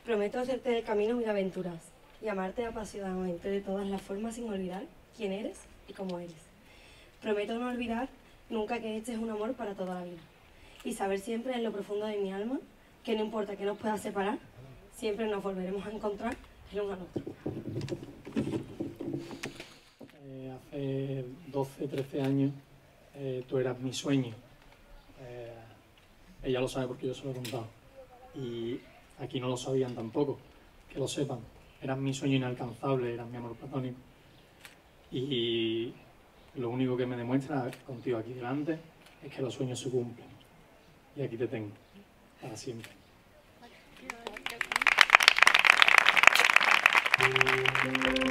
Prometo hacerte del camino mil aventuras y amarte apasionadamente de todas las formas sin olvidar quién eres y cómo eres. Prometo no olvidar nunca que este es un amor para toda la vida y saber siempre en lo profundo de mi alma que no importa que nos pueda separar, siempre nos volveremos a encontrar el uno al otro. Hace 12, 13 años tú eras mi sueño. Ella lo sabe porque yo se lo he contado. Y aquí no lo sabían tampoco, que lo sepan. Eras mi sueño inalcanzable, eras mi amor platónico. Y lo único que me demuestra contigo aquí delante es que los sueños se cumplen. Y aquí te tengo, para siempre. Thank you.